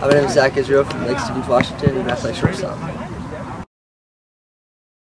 My name is Zach Israel from Lake Stevens, Washington, and I play shortstop.